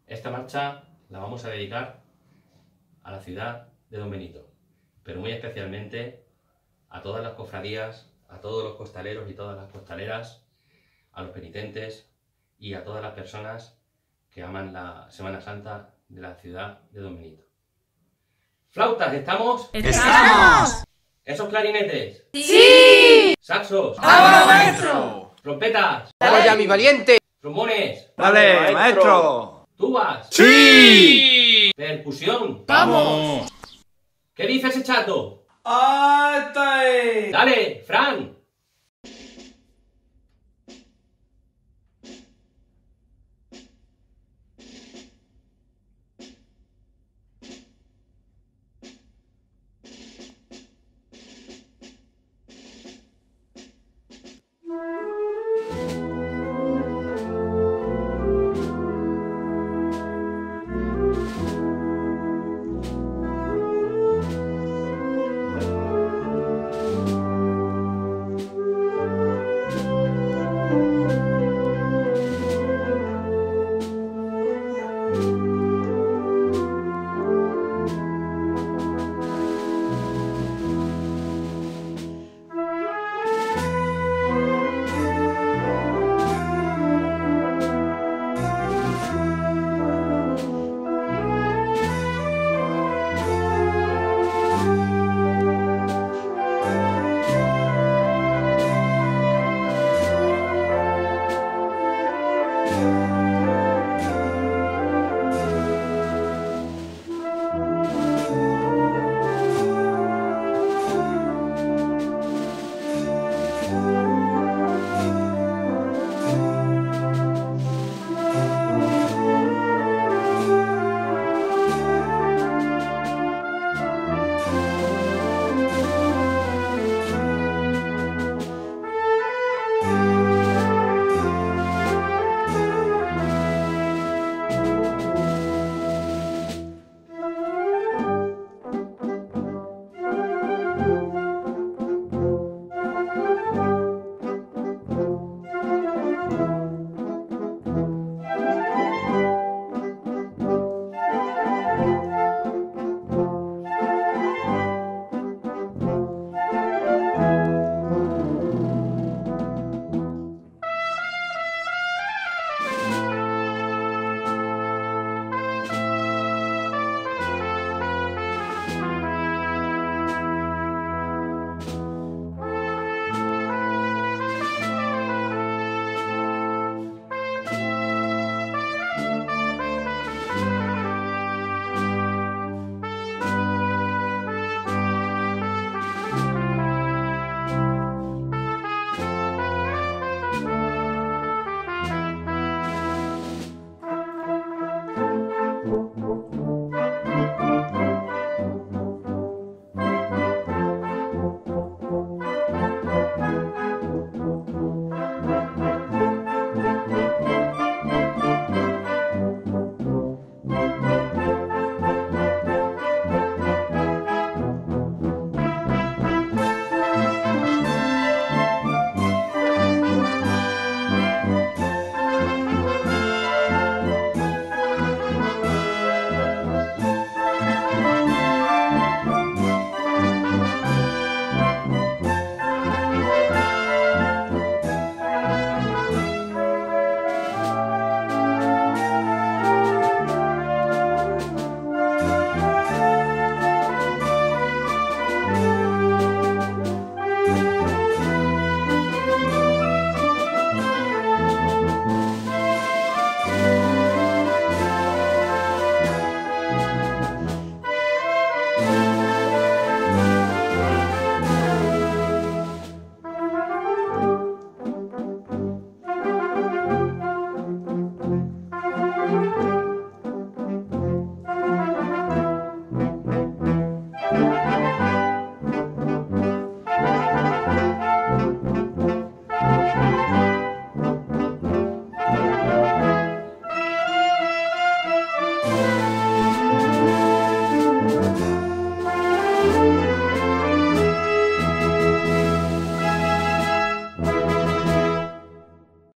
Esta marcha la vamos a dedicar a la ciudad de Don Benito, pero muy especialmente a todas las cofradías, a todos los costaleros y todas las costaleras, a los penitentes y a todas las personas que aman la Semana Santa de la ciudad de Don Benito. ¿Flautas, estamos? ¡Estamos! ¿Esos clarinetes? ¡Sí! ¿Saxos? ¡Vamos, maestro! ¿Trompetas? ¡Vamos ya, mi valiente! ¿Trombones? ¡Dale, maestro! ¿Tubas? ¡Sí! ¿Percusión? ¡Vamos! ¿Qué dice ese chato? ¡Hasta ahí! ¡Dale, Fran!